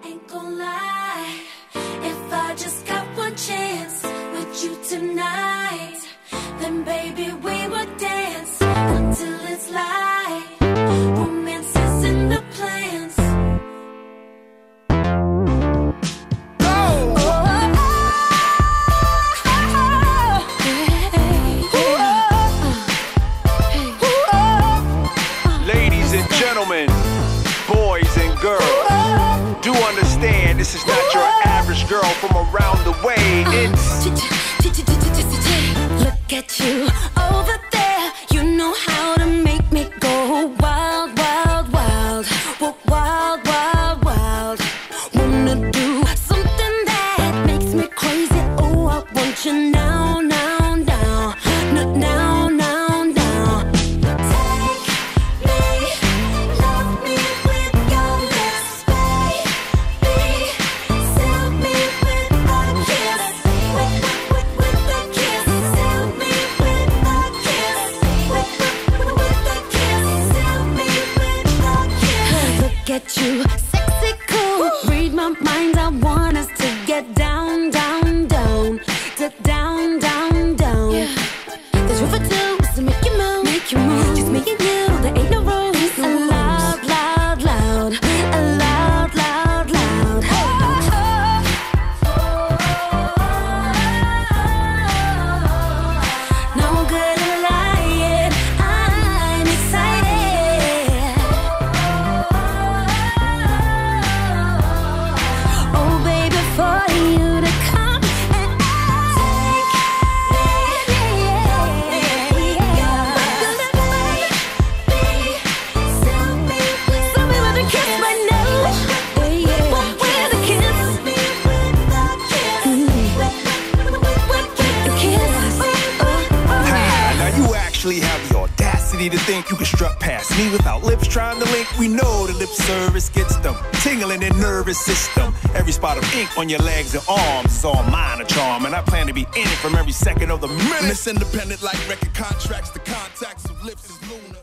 Ain't gon' lie, if I just got one chance with you tonight, then baby we would dance until it's light. Romance is in the plans. Ladies and gentlemen, boys and girls, do understand this is not your average girl from around the way. It's look at you over there. You know how to make me go wild, wild, wild, wild, wild, wild. Wanna do something that makes me crazy. Oh, I want you now, now, now, now, now, now, now. Take me, love me with your lips, baby. Seal me with a kiss, with a kiss. Seal me with a kiss, with a kiss. Seal me with a kiss. Look at you, sexy cool. Read my mind, I want us to get down, down, down, down, down, down. There's room for two, so make you move, make you move. Just me and you, there ain't no rules. Loud, loud, loud, loud, loud, loud. No good at lying, I'm excited. Oh baby, for you to come and take me. Seal me with a kiss right now. With a kiss. With a kiss. now you actually have the audacity to think you can strut past me without lips trying to link. We know the lip service gets them tingling in nervous system. Every spot of ink on your legs and arms is all mine a charm, and I plan to be in it from every second of the minute. Miss Independent like record contracts, the contacts of lips is lunar.